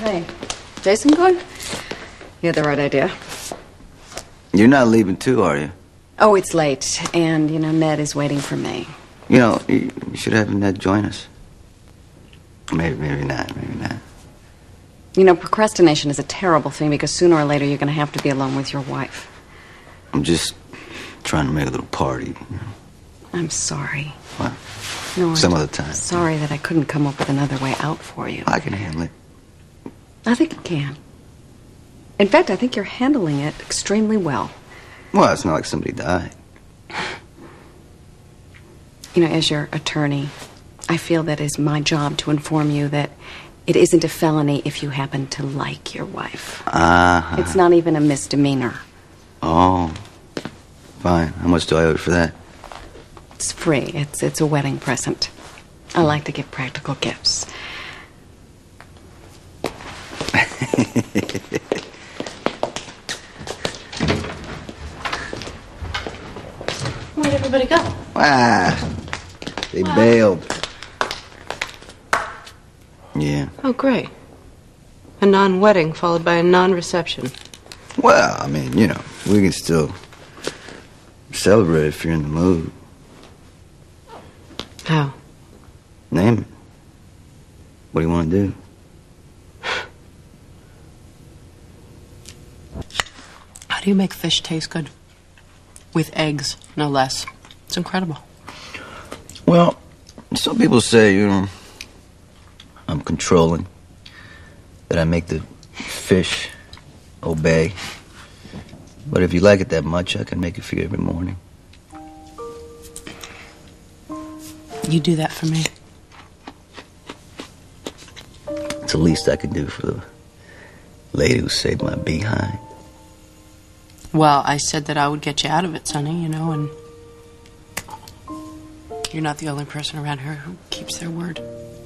Hey, Jason going? You had the right idea. You're not leaving too, are you? Oh, it's late, and, Ned is waiting for me. You should have Ned join us. Maybe not. Procrastination is a terrible thing because sooner or later you're going to have to be alone with your wife. I'm just trying to make a little party. I'm sorry. What? No, Some other time. Sorry that I couldn't come up with another way out for you. I can handle it. I think you can. In fact, I think you're handling it extremely well. Well, it's not like somebody died. As your attorney, I feel that it's my job to inform you that it isn't a felony if you happen to like your wife. It's not even a misdemeanor. Oh, fine. How much do I owe you for that? It's free. It's a wedding present. I like to give practical gifts. Where'd everybody go? They bailed. Yeah. Oh, great. A non-wedding followed by a non-reception. Well, we can still celebrate if you're in the mood. How? Name it. What do you want to do? How do you make fish taste good? With eggs, no less. It's incredible. Well, some people say, I'm controlling. That I make the fish obey. But if you like it that much, I can make it for you every morning. You do that for me. It's the least I can do for the lady who saved my behind. Well, I said that I would get you out of it, Sonny, and you're not the only person around here who keeps their word.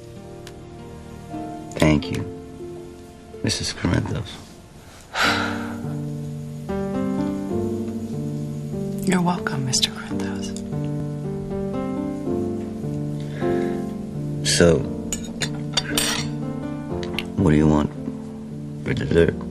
Thank you, Mrs. Corinthos. You're welcome, Mr. Corinthos. So, what do you want for dessert?